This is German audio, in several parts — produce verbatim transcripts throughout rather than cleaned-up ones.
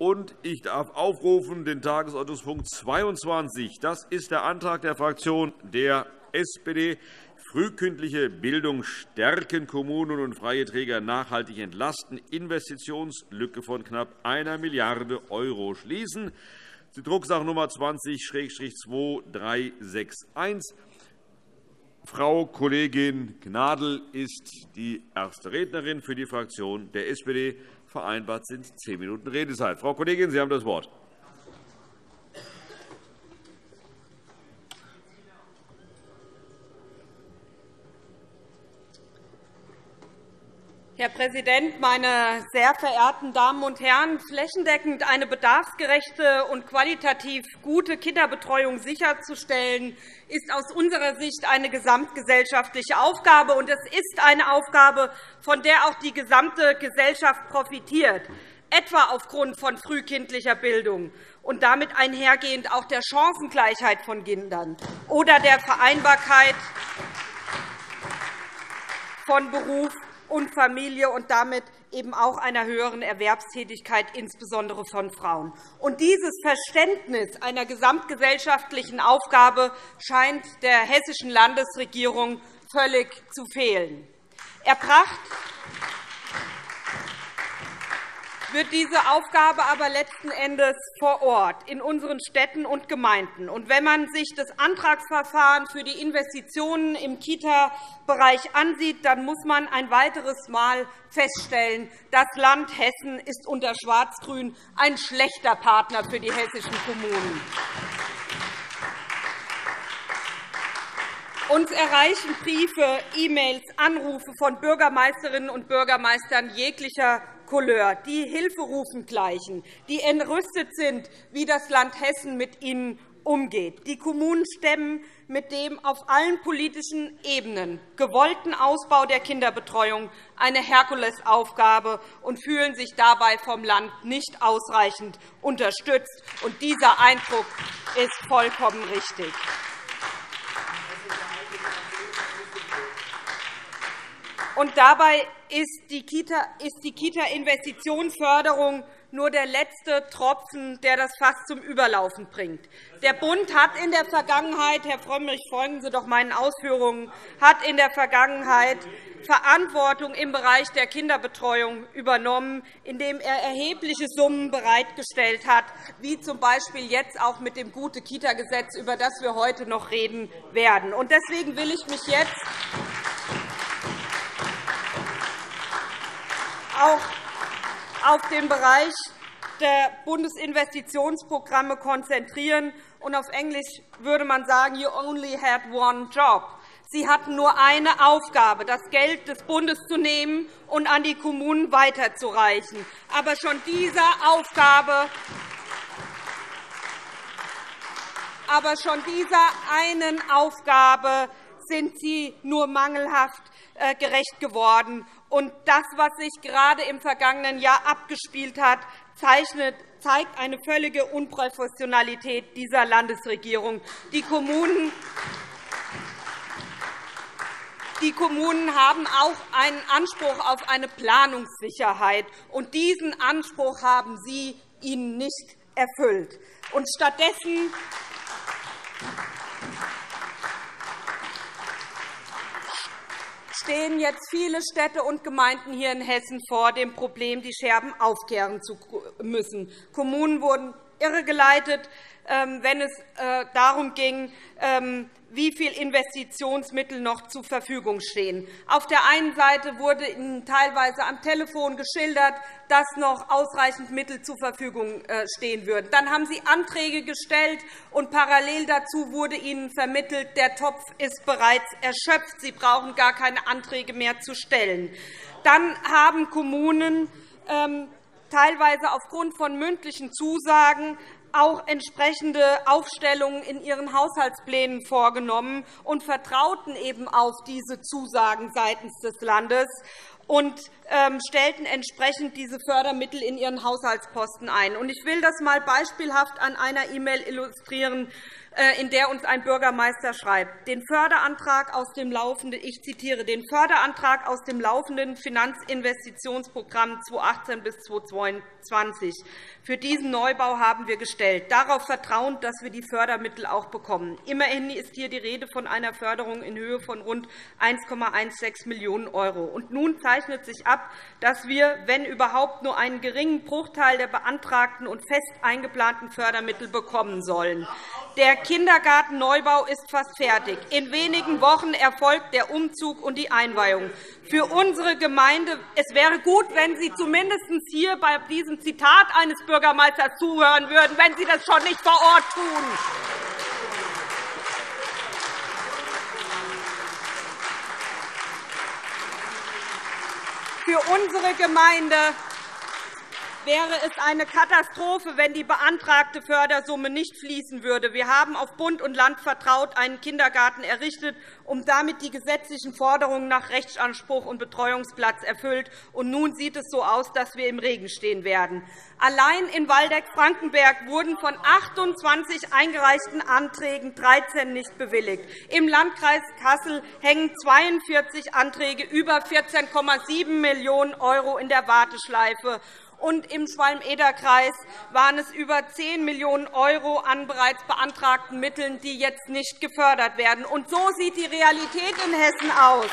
Und ich darf aufrufen den Tagesordnungspunkt zweiundzwanzig. Das ist der Antrag der Fraktion der S P D. Frühkindliche Bildung stärken, Kommunen und freie Träger nachhaltig entlasten, Investitionslücke von knapp einer Milliarde € schließen. Die Drucksache Nummer zwanzig zwei drei sechs eins. Frau Kollegin Gnadl ist die erste Rednerin für die Fraktion der S P D. Vereinbart sind zehn Minuten Redezeit. Frau Kollegin, Sie haben das Wort. Herr Präsident, meine sehr verehrten Damen und Herren! Flächendeckend eine bedarfsgerechte und qualitativ gute Kinderbetreuung sicherzustellen, ist aus unserer Sicht eine gesamtgesellschaftliche Aufgabe. Und es ist eine Aufgabe, von der auch die gesamte Gesellschaft profitiert, etwa aufgrund von frühkindlicher Bildung und damit einhergehend auch der Chancengleichheit von Kindern oder der Vereinbarkeit von Beruf und Familie und damit eben auch einer höheren Erwerbstätigkeit, insbesondere von Frauen. Und dieses Verständnis einer gesamtgesellschaftlichen Aufgabe scheint der hessischen Landesregierung völlig zu fehlen. Erbracht wird diese Aufgabe aber letzten Endes vor Ort in unseren Städten und Gemeinden. Und wenn man sich das Antragsverfahren für die Investitionen im Kita-Bereich ansieht, dann muss man ein weiteres Mal feststellen, das Land Hessen ist unter Schwarz-Grün ein schlechter Partner für die hessischen Kommunen. Uns erreichen Briefe, E-Mails, Anrufe von Bürgermeisterinnen und Bürgermeistern jeglicher Couleur, die Hilferufen gleichen, die entrüstet sind, wie das Land Hessen mit ihnen umgeht. Die Kommunen stemmen mit dem auf allen politischen Ebenen gewollten Ausbau der Kinderbetreuung eine Herkulesaufgabe und fühlen sich dabei vom Land nicht ausreichend unterstützt. Und dieser Eindruck ist vollkommen richtig. Und dabei ist die Kita-Investitionsförderung nur der letzte Tropfen, der das Fass zum Überlaufen bringt. Der Bund hat in der Vergangenheit, Herr Frömmrich, folgen Sie doch meinen Ausführungen, hat in der Vergangenheit Verantwortung im Bereich der Kinderbetreuung übernommen, indem er erhebliche Summen bereitgestellt hat, wie z. B. jetzt auch mit dem Gute-Kita-Gesetz, über das wir heute noch reden werden. Deswegen will ich mich jetzt auch auf den Bereich der Bundesinvestitionsprogramme konzentrieren. Und auf Englisch würde man sagen, you only had one job. Sie hatten nur eine Aufgabe, das Geld des Bundes zu nehmen und an die Kommunen weiterzureichen. Aber schon dieser Aufgabe aber schon dieser einen Aufgabe sind Sie nur mangelhaft gerecht geworden. Und das, was sich gerade im vergangenen Jahr abgespielt hat, zeigt eine völlige Unprofessionalität dieser Landesregierung. Die Kommunen Die Kommunen haben auch einen Anspruch auf eine Planungssicherheit. Und diesen Anspruch haben Sie ihnen nicht erfüllt. Und stattdessen stehen jetzt viele Städte und Gemeinden hier in Hessen vor dem Problem, die Scherben aufkehren zu müssen. Kommunen wurden irregeleitet, wenn es darum ging, wie viel Investitionsmittel noch zur Verfügung stehen. Auf der einen Seite wurde Ihnen teilweise am Telefon geschildert, dass noch ausreichend Mittel zur Verfügung stehen würden. Dann haben Sie Anträge gestellt, und parallel dazu wurde Ihnen vermittelt, der Topf ist bereits erschöpft. Sie brauchen gar keine Anträge mehr zu stellen. Dann haben Kommunen teilweise aufgrund von mündlichen Zusagen auch entsprechende Aufstellungen in ihren Haushaltsplänen vorgenommen und vertrauten eben auf diese Zusagen seitens des Landes und stellten entsprechend diese Fördermittel in ihren Haushaltsposten ein. Ich will das einmal beispielhaft an einer E-Mail illustrieren. in der uns ein Bürgermeister schreibt, den Förderantrag aus dem laufenden, ich zitiere, den Förderantrag aus dem laufenden Finanzinvestitionsprogramm zweitausendachtzehn bis zweitausendzweiundzwanzig. Für diesen Neubau haben wir gestellt, darauf vertrauend, dass wir die Fördermittel auch bekommen. Immerhin ist hier die Rede von einer Förderung in Höhe von rund eins Komma sechzehn Millionen €. Und nun zeichnet sich ab, dass wir, wenn überhaupt, nur einen geringen Bruchteil der beantragten und fest eingeplanten Fördermittel bekommen sollen. Der Kindergartenneubau ist fast fertig. In wenigen Wochen erfolgt der Umzug und die Einweihung. Für unsere Gemeinde es wäre gut, wenn Sie zumindest hier bei diesem Zitat eines Bürgermeisters zuhören würden, wenn Sie das schon nicht vor Ort tun. Für unsere Gemeinde wäre es eine Katastrophe, wenn die beantragte Fördersumme nicht fließen würde. Wir haben auf Bund und Land vertraut einen Kindergarten errichtet, um damit die gesetzlichen Forderungen nach Rechtsanspruch und Betreuungsplatz erfüllt. Und nun sieht es so aus, dass wir im Regen stehen werden. Allein in Waldeck-Frankenberg wurden von achtundzwanzig eingereichten Anträgen dreizehn nicht bewilligt. Im Landkreis Kassel hängen zweiundvierzig Anträge über vierzehn Komma sieben Millionen € in der Warteschleife. Und im Schwalm-Eder-Kreis waren es über zehn Millionen € an bereits beantragten Mitteln, die jetzt nicht gefördert werden. Und so sieht die Realität in Hessen aus.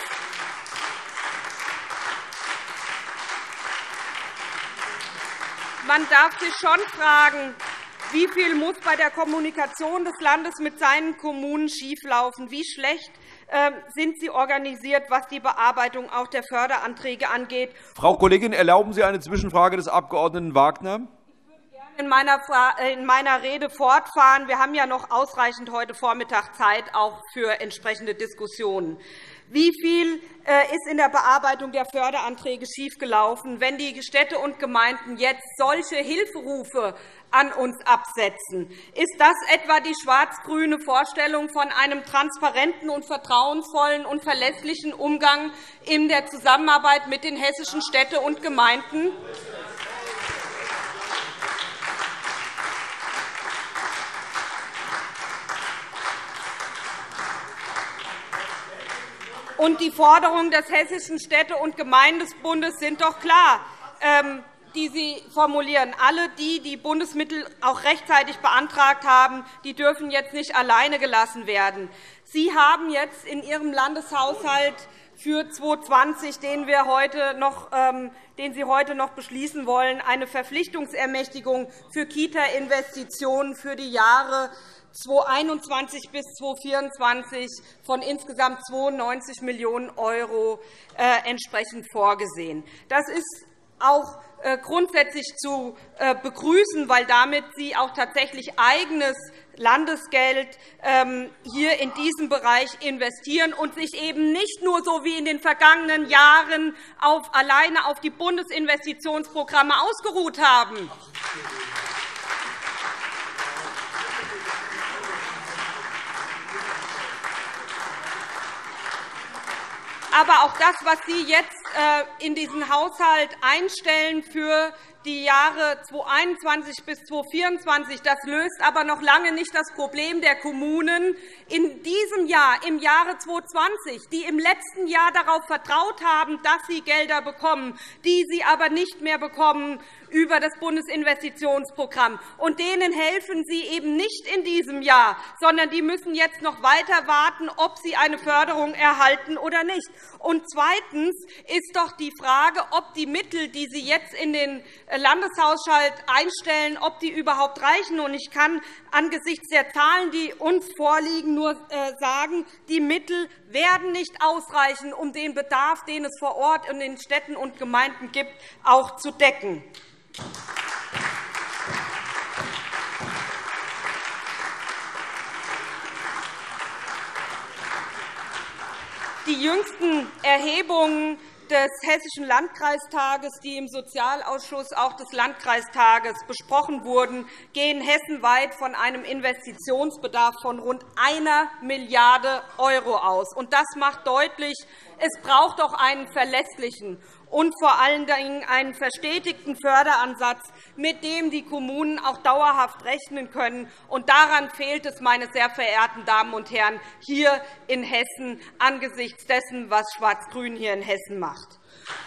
Man darf sich schon fragen, wie viel muss bei der Kommunikation des Landes mit seinen Kommunen schieflaufen? Wie schlecht sind sie organisiert, was die Bearbeitung auch der Förderanträge angeht? Frau Kollegin, erlauben Sie eine Zwischenfrage des Abg. Wagner? Ich würde in meiner Rede fortfahren. Wir haben ja noch ausreichend heute Vormittag Zeit auch für entsprechende Diskussionen. Wie viel ist in der Bearbeitung der Förderanträge schiefgelaufen, wenn die Städte und Gemeinden jetzt solche Hilferufe an uns absetzen? Ist das etwa die schwarz-grüne Vorstellung von einem transparenten und vertrauensvollen und verlässlichen Umgang in der Zusammenarbeit mit den hessischen Städten und Gemeinden? Und die Forderungen des Hessischen Städte- und Gemeindebundes sind doch klar, die Sie formulieren. Alle die, die Bundesmittel auch rechtzeitig beantragt haben, die dürfen jetzt nicht alleine gelassen werden. Sie haben jetzt in Ihrem Landeshaushalt für zweitausendzwanzig, den, wir heute noch, den Sie heute noch beschließen wollen, eine Verpflichtungsermächtigung für Kita-Investitionen für die Jahre zweitausendeinundzwanzig bis zweitausendvierundzwanzig von insgesamt zweiundneunzig Millionen € entsprechend vorgesehen. Das ist auch grundsätzlich zu begrüßen, weil damit Sie auch tatsächlich eigenes Landesgeld hier in diesem Bereich investieren und sich eben nicht nur so wie in den vergangenen Jahren auf, alleine auf die Bundesinvestitionsprogramme ausgeruht haben. Aber auch das, was Sie jetzt in diesen Haushalt einstellen für die Jahre zweitausendeinundzwanzig bis zweitausendvierundzwanzig, das löst aber noch lange nicht das Problem der Kommunen in diesem Jahr, im Jahre zweitausendzwanzig, die im letzten Jahr darauf vertraut haben, dass sie Gelder bekommen, die sie aber nicht mehr bekommen über das Bundesinvestitionsprogramm. Und denen helfen Sie eben nicht in diesem Jahr, sondern die müssen jetzt noch weiter warten, ob sie eine Förderung erhalten oder nicht. Und zweitens ist doch die Frage, ob die Mittel, die Sie jetzt in den Landeshaushalt einstellen, ob die überhaupt reichen. Und ich kann angesichts der Zahlen, die uns vorliegen, nur sagen, die Mittel werden nicht ausreichen, um den Bedarf, den es vor Ort in den Städten und Gemeinden gibt, auch zu decken. Die jüngsten Erhebungen des Hessischen Landkreistages, die im Sozialausschuss auch des Landkreistages besprochen wurden, gehen hessenweit von einem Investitionsbedarf von rund einer Milliarde € aus. Das macht deutlich, Es braucht auch einen verlässlichen und vor allen Dingen einen verstetigten Förderansatz, mit dem die Kommunen auch dauerhaft rechnen können. Und daran fehlt es, meine sehr verehrten Damen und Herren, hier in Hessen angesichts dessen, was Schwarz-Grün hier in Hessen macht.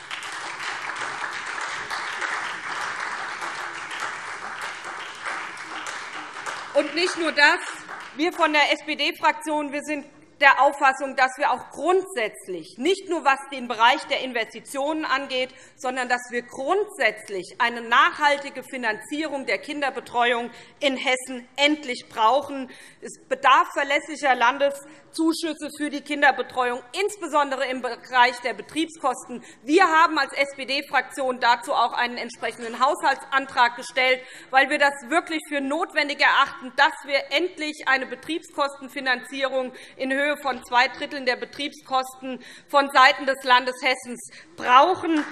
Und nicht nur das. Wir von der S P D-Fraktion sind der Auffassung, dass wir auch grundsätzlich, nicht nur was den Bereich der Investitionen angeht, sondern dass wir grundsätzlich eine nachhaltige Finanzierung der Kinderbetreuung in Hessen endlich brauchen. Es bedarf verlässlicher Landeszuschüsse für die Kinderbetreuung, insbesondere im Bereich der Betriebskosten. Wir haben als S P D-Fraktion dazu auch einen entsprechenden Haushaltsantrag gestellt, weil wir das wirklich für notwendig erachten, dass wir endlich eine Betriebskostenfinanzierung in Höhe von zwei Dritteln der Betriebskosten vonseiten des Landes Hessen brauchen.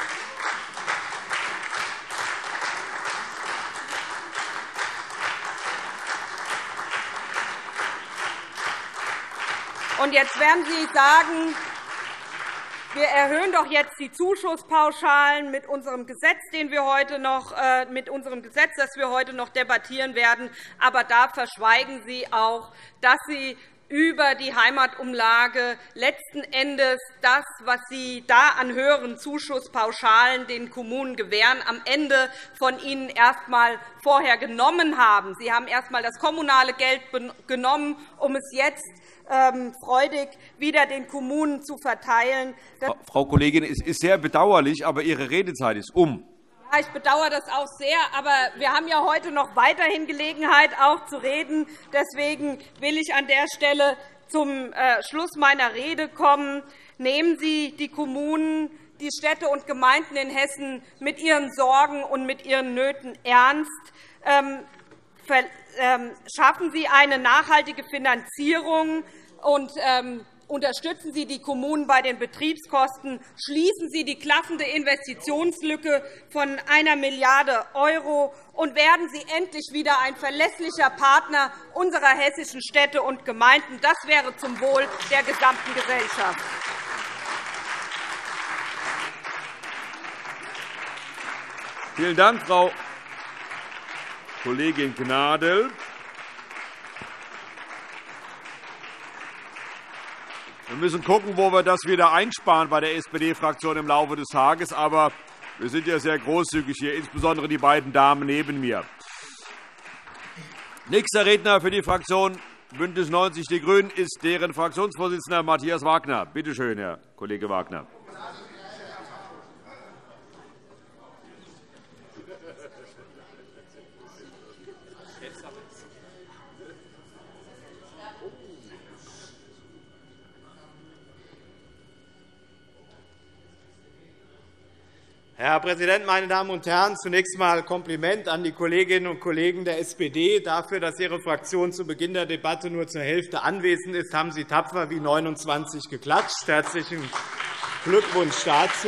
Und jetzt werden Sie sagen, wir erhöhen doch jetzt die Zuschusspauschalen mit unserem Gesetz, den wir heute noch, äh, mit unserem Gesetz, das wir heute noch debattieren werden. Aber da verschweigen Sie auch, dass Sie über die Heimatumlage letzten Endes das, was Sie da an höheren Zuschusspauschalen den Kommunen gewähren, am Ende von ihnen erst einmal vorher genommen haben. Sie haben erst einmal das kommunale Geld genommen, um es jetzt ähm, freudig wieder den Kommunen zu verteilen. Frau Kollegin, es ist sehr bedauerlich, aber Ihre Redezeit ist um. Ich bedauere das auch sehr, aber wir haben ja heute noch weiterhin Gelegenheit, auch zu reden. Deswegen will ich an der Stelle zum Schluss meiner Rede kommen. Nehmen Sie die Kommunen, die Städte und Gemeinden in Hessen mit ihren Sorgen und mit ihren Nöten ernst. Schaffen Sie eine nachhaltige Finanzierung und unterstützen Sie die Kommunen bei den Betriebskosten. Schließen Sie die klaffende Investitionslücke von einer Milliarde € und werden Sie endlich wieder ein verlässlicher Partner unserer hessischen Städte und Gemeinden. Das wäre zum Wohl der gesamten Gesellschaft. Vielen Dank, Frau Kollegin Gnadl. Wir müssen schauen, wo wir das wieder einsparen bei der S P D-Fraktion im Laufe des Tages. Aber wir sind ja sehr großzügig hier, insbesondere die beiden Damen neben mir. Nächster Redner für die Fraktion BÜNDNIS neunzig die GRÜNEN ist deren Fraktionsvorsitzender Matthias Wagner. Bitte schön, Herr Kollege Wagner. Herr Präsident, meine Damen und Herren! Zunächst einmal Kompliment an die Kolleginnen und Kollegen der S P D. Dafür, dass Ihre Fraktion zu Beginn der Debatte nur zur Hälfte anwesend ist, haben Sie tapfer wie neunundzwanzig geklatscht. Herzlichen Glückwunsch dazu.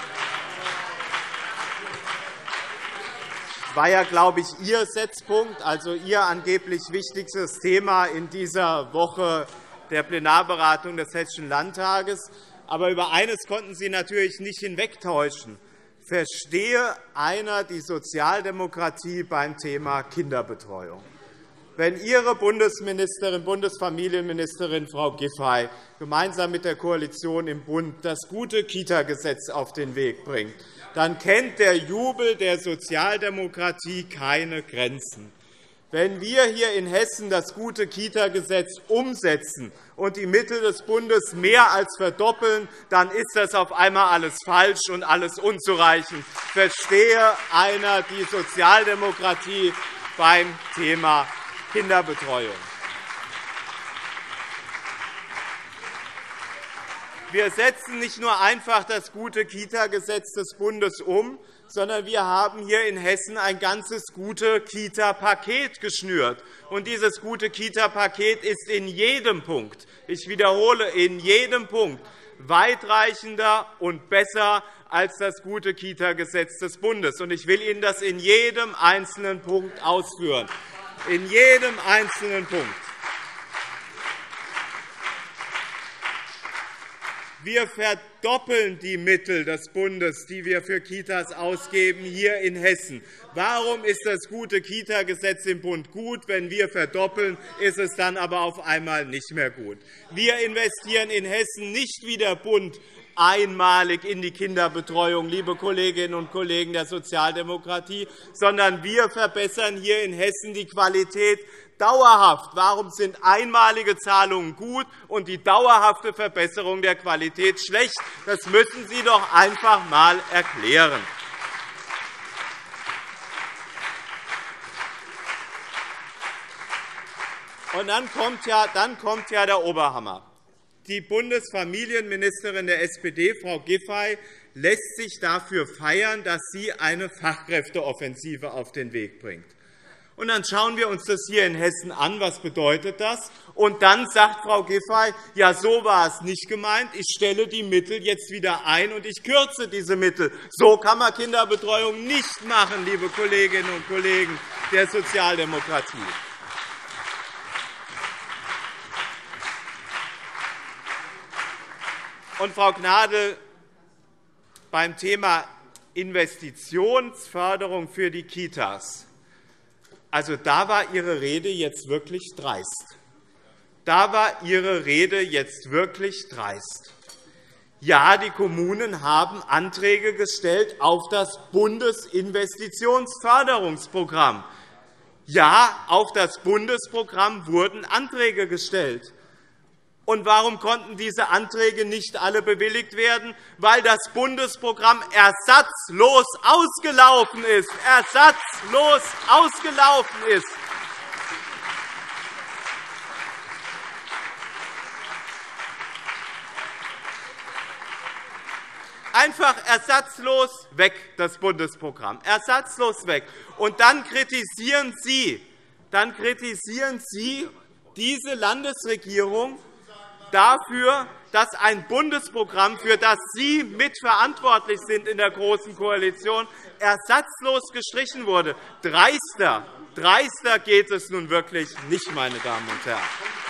Das war ja, glaube ich, Ihr Setzpunkt, also Ihr angeblich wichtigstes Thema in dieser Woche der Plenarberatung des Hessischen Landtages. Aber über eines konnten Sie natürlich nicht hinwegtäuschen. Verstehe einer die Sozialdemokratie beim Thema Kinderbetreuung? Wenn Ihre Bundesministerin, Bundesfamilienministerin Frau Giffey gemeinsam mit der Koalition im Bund das gute Kita-Gesetz auf den Weg bringt, dann kennt der Jubel der Sozialdemokratie keine Grenzen. Wenn wir hier in Hessen das gute Kita-Gesetz umsetzen und die Mittel des Bundes mehr als verdoppeln, dann ist das auf einmal alles falsch und alles unzureichend. Verstehe einer die Sozialdemokratie beim Thema Kinderbetreuung? Wir setzen nicht nur einfach das gute Kita-Gesetz des Bundes um, sondern wir haben hier in Hessen ein ganzes gute Kita-Paket geschnürt. Und dieses gute Kita-Paket ist in jedem Punkt, ich wiederhole, in jedem Punkt weitreichender und besser als das gute Kita-Gesetz des Bundes. Und ich will Ihnen das in jedem einzelnen Punkt ausführen. In jedem einzelnen Punkt. Wir verdoppeln die Mittel des Bundes, die wir für Kitas ausgeben, hier in Hessen. Warum ist das gute Kita-Gesetz im Bund gut? Wenn wir verdoppeln, ist es dann aber auf einmal nicht mehr gut. Wir investieren in Hessen nicht wie der Bund einmalig in die Kinderbetreuung, liebe Kolleginnen und Kollegen der Sozialdemokratie, sondern wir verbessern hier in Hessen die Qualität dauerhaft. Warum sind einmalige Zahlungen gut und die dauerhafte Verbesserung der Qualität schlecht? Das müssen Sie doch einfach einmal erklären. Und dann kommt ja, dann kommt ja der Oberhammer. Die Bundesfamilienministerin der S P D, Frau Giffey, lässt sich dafür feiern, dass sie eine Fachkräfteoffensive auf den Weg bringt. Und dann schauen wir uns das hier in Hessen an. Was bedeutet das? Und dann sagt Frau Giffey, ja, so war es nicht gemeint. Ich stelle die Mittel jetzt wieder ein, und ich kürze diese Mittel. So kann man Kinderbetreuung nicht machen, liebe Kolleginnen und Kollegen der Sozialdemokratie. Und, Frau Gnadl, beim Thema Investitionsförderung für die Kitas, also da war Ihre Rede jetzt wirklich dreist. Da war Ihre Rede jetzt wirklich dreist. Ja, die Kommunen haben Anträge gestellt auf das Bundesinvestitionsförderungsprogramm. Ja, auf das Bundesprogramm wurden Anträge gestellt. Und warum konnten diese Anträge nicht alle bewilligt werden? Weil das Bundesprogramm ersatzlos ausgelaufen ist. Ersatzlos ausgelaufen ist. Einfach ersatzlos weg, das Bundesprogramm. Ersatzlos weg. Und dann kritisieren Sie, dann kritisieren Sie diese Landesregierung dafür, dass ein Bundesprogramm, für das Sie mitverantwortlich sind in der Großen Koalition, ersatzlos gestrichen wurde. Dreister, dreister geht es nun wirklich nicht, meine Damen und Herren.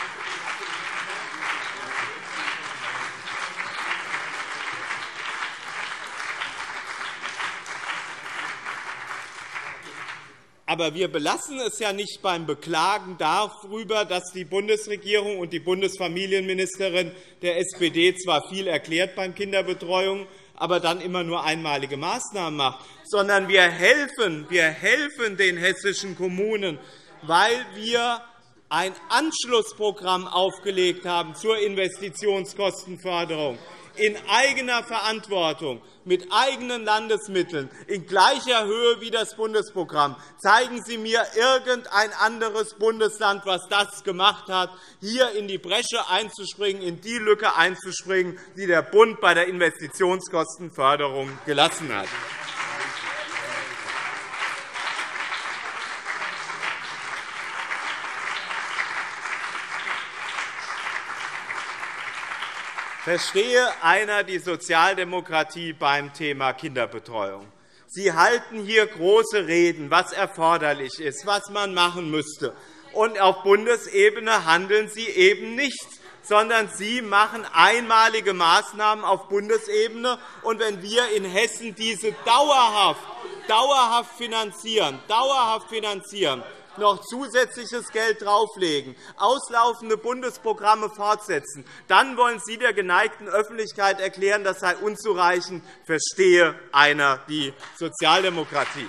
Aber wir belassen es ja nicht beim Beklagen darüber, dass die Bundesregierung und die Bundesfamilienministerin der S P D zwar viel erklärt beim Kinderbetreuung, aber dann immer nur einmalige Maßnahmen macht, sondern wir helfen, wir helfen den hessischen Kommunen, weil wir ein Anschlussprogramm aufgelegt haben zur Investitionskostenförderung in eigener Verantwortung, mit eigenen Landesmitteln, in gleicher Höhe wie das Bundesprogramm. Zeigen Sie mir irgendein anderes Bundesland, das das gemacht hat, hier in die Bresche einzuspringen, in die Lücke einzuspringen, die der Bund bei der Investitionskostenförderung gelassen hat. Verstehe einer die Sozialdemokratie beim Thema Kinderbetreuung. Sie halten hier große Reden, was erforderlich ist, was man machen müsste. Und auf Bundesebene handeln Sie eben nicht, sondern Sie machen einmalige Maßnahmen auf Bundesebene. Und wenn wir in Hessen diese dauerhaft, dauerhaft finanzieren, dauerhaft finanzieren, noch zusätzliches Geld drauflegen, auslaufende Bundesprogramme fortsetzen, dann wollen Sie der geneigten Öffentlichkeit erklären, das sei unzureichend. Verstehe einer die Sozialdemokratie.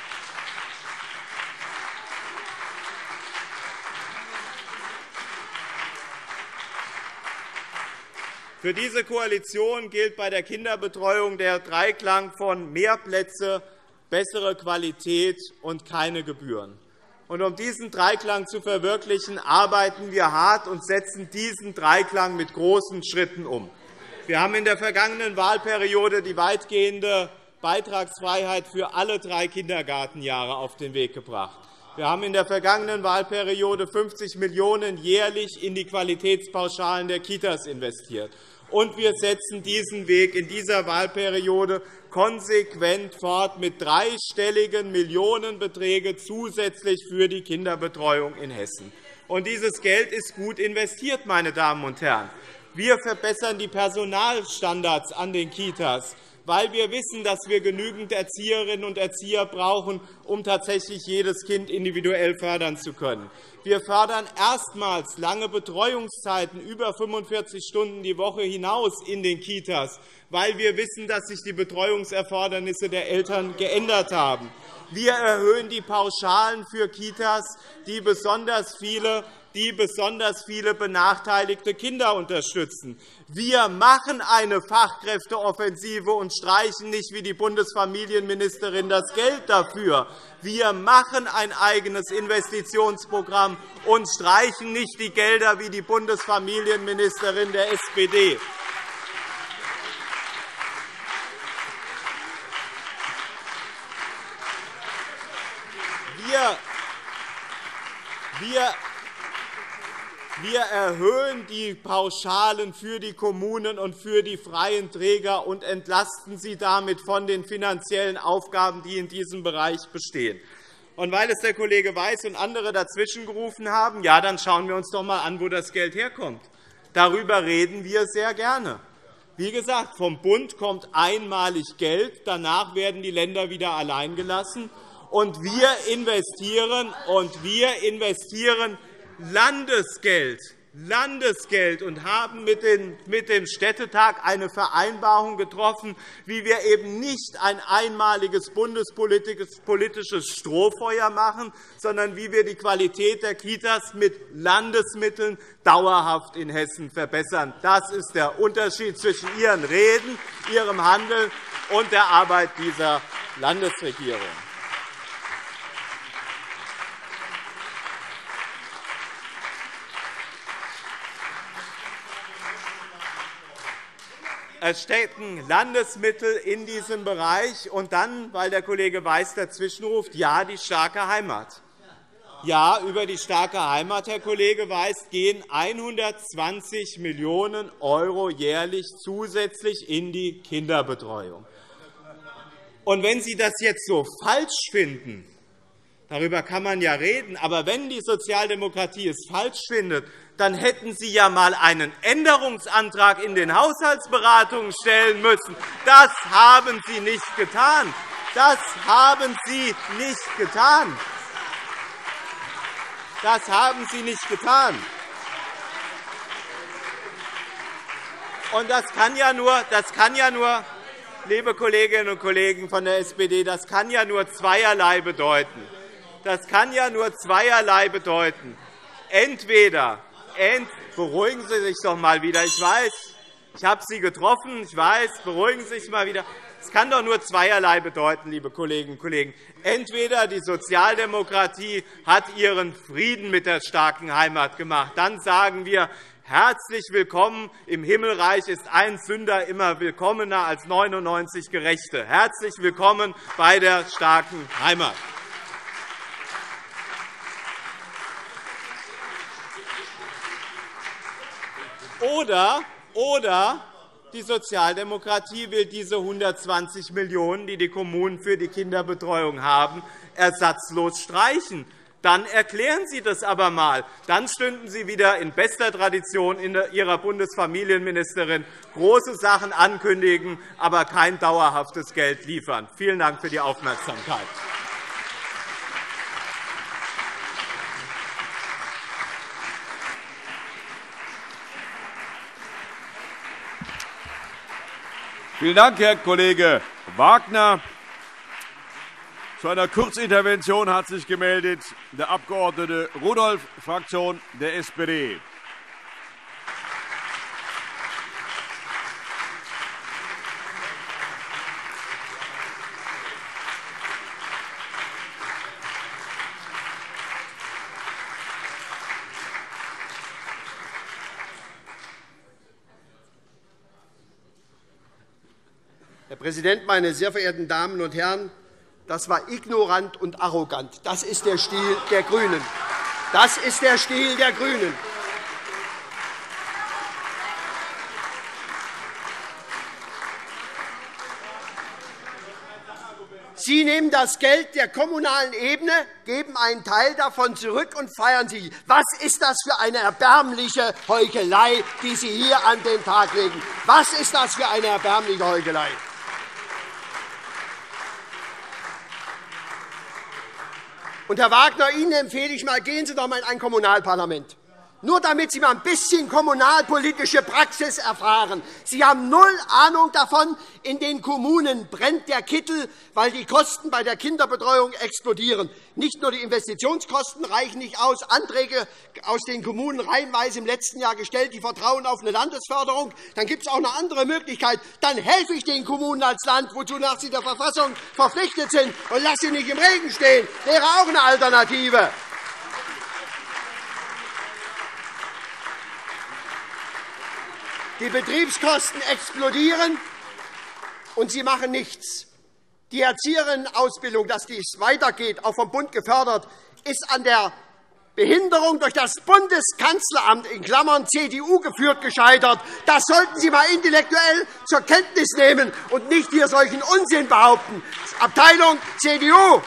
Für diese Koalition gilt bei der Kinderbetreuung der Dreiklang von mehr Plätze, bessere Qualität und keine Gebühren. Und um diesen Dreiklang zu verwirklichen, arbeiten wir hart und setzen diesen Dreiklang mit großen Schritten um. Wir haben in der vergangenen Wahlperiode die weitgehende Beitragsfreiheit für alle drei Kindergartenjahre auf den Weg gebracht. Wir haben in der vergangenen Wahlperiode fünfzig Millionen € jährlich in die Qualitätspauschalen der Kitas investiert. Und wir setzen diesen Weg in dieser Wahlperiode konsequent fort mit dreistelligen Millionenbeträgen zusätzlich für die Kinderbetreuung in Hessen. Und dieses Geld ist gut investiert, meine Damen und Herren, Wir verbessern die Personalstandards an den Kitas, weil wir wissen, dass wir genügend Erzieherinnen und Erzieher brauchen, um tatsächlich jedes Kind individuell fördern zu können. Wir fördern erstmals lange Betreuungszeiten über fünfundvierzig Stunden die Woche hinaus in den Kitas, weil wir wissen, dass sich die Betreuungserfordernisse der Eltern geändert haben. Wir erhöhen die Pauschalen für Kitas, die besonders viele die besonders viele benachteiligte Kinder unterstützen. Wir machen eine Fachkräfteoffensive und streichen nicht wie die Bundesfamilienministerin das Geld dafür. Wir machen ein eigenes Investitionsprogramm und streichen nicht die Gelder wie die Bundesfamilienministerin der S P D. Wir, wir Wir erhöhen die Pauschalen für die Kommunen und für die freien Träger und entlasten sie damit von den finanziellen Aufgaben, die in diesem Bereich bestehen. Und weil es der Kollege Weiß und andere dazwischen gerufen haben, ja, dann schauen wir uns doch einmal an, wo das Geld herkommt. Darüber reden wir sehr gerne. Wie gesagt, vom Bund kommt einmalig Geld, danach werden die Länder wieder allein gelassen. Und wir investieren, und wir investieren Landesgeld, Landesgeld und haben mit dem Städtetag eine Vereinbarung getroffen, wie wir eben nicht ein einmaliges bundespolitisches Strohfeuer machen, sondern wie wir die Qualität der Kitas mit Landesmitteln dauerhaft in Hessen verbessern. Das ist der Unterschied zwischen Ihren Reden, Ihrem Handeln und der Arbeit dieser Landesregierung. Es stecken Landesmittel in diesem Bereich. Und dann, weil der Kollege Weiß dazwischenruft, ja, die starke Heimat. Ja, über die starke Heimat, Herr Kollege Weiß, gehen hundertzwanzig Millionen € jährlich zusätzlich in die Kinderbetreuung. Und wenn Sie das jetzt so falsch finden, darüber kann man ja reden, aber wenn die Sozialdemokratie es falsch findet, dann hätten Sie ja einmal einen Änderungsantrag in den Haushaltsberatungen stellen müssen. Das haben Sie nicht getan. Das haben Sie nicht getan. Das haben Sie nicht getan. Und das kann ja nur, das kann ja nur, liebe Kolleginnen und Kollegen von der S P D, das kann ja nur zweierlei bedeuten. Das kann ja nur zweierlei bedeuten. Entweder Ent beruhigen Sie sich doch mal wieder. Ich weiß, ich habe Sie getroffen. Ich weiß, beruhigen Sie sich mal wieder. Es kann doch nur zweierlei bedeuten, liebe Kolleginnen und Kollegen. Entweder die Sozialdemokratie hat ihren Frieden mit der starken Heimat gemacht. Dann sagen wir, herzlich willkommen. Im Himmelreich ist ein Sünder immer willkommener als neunundneunzig Gerechte. Herzlich willkommen bei der starken Heimat. Oder, oder die Sozialdemokratie will diese hundertzwanzig Millionen €, die die Kommunen für die Kinderbetreuung haben, ersatzlos streichen. Dann erklären Sie das aber einmal. Dann stünden Sie wieder in bester Tradition Ihrer Bundesfamilienministerin große Sachen ankündigen, aber kein dauerhaftes Geld liefern. Vielen Dank für die Aufmerksamkeit. Vielen Dank, Herr Kollege Wagner. Zu einer Kurzintervention hat sich gemeldet der Abg. Rudolph, Fraktion der S P D. Herr Präsident, meine sehr verehrten Damen und Herren! Das war ignorant und arrogant. Das ist der Stil der GRÜNEN. Das ist der Stil der GRÜNEN. Sie nehmen das Geld der kommunalen Ebene, geben einen Teil davon zurück und feiern Sie. Was ist das für eine erbärmliche Heuchelei, die Sie hier an den Tag legen? Was ist das für eine erbärmliche Heuchelei? Und, Herr Wagner, Ihnen empfehle ich mal, gehen Sie doch einmal in ein Kommunalparlament. Nur damit Sie mal ein bisschen kommunalpolitische Praxis erfahren. Sie haben null Ahnung davon. In den Kommunen brennt der Kittel, weil die Kosten bei der Kinderbetreuung explodieren. Nicht nur die Investitionskosten reichen nicht aus. Anträge aus den Kommunen reihenweise im letzten Jahr gestellt, die vertrauen auf eine Landesförderung. Dann gibt es auch eine andere Möglichkeit. Dann helfe ich den Kommunen als Land, wozu nach sie der Verfassung verpflichtet sind, und lasse sie nicht im Regen stehen. Das wäre auch eine Alternative. Die Betriebskosten explodieren, und Sie machen nichts. Die Erzieherinnenausbildung, dass dies weitergeht, auch vom Bund gefördert, ist an der Behinderung durch das Bundeskanzleramt in Klammern C D U geführt gescheitert. Das sollten Sie einmal intellektuell zur Kenntnis nehmen und nicht hier solchen Unsinn behaupten. Abteilung C D U.